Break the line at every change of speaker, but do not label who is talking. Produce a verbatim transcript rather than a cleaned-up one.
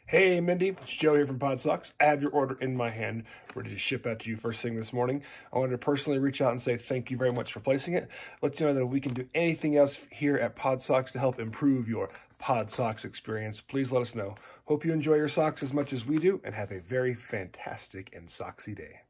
Hey Mindy, it's Joe here from PODsox. I have your order in my hand, ready to ship out to you first thing this morning. I wanted to personally reach out and say thank you very much for placing it. Let you know that if we can do anything else here at PODsox to help improve your PODsox experience, please let us know. Hope you enjoy your socks as much as we do and have a very fantastic and socksy day.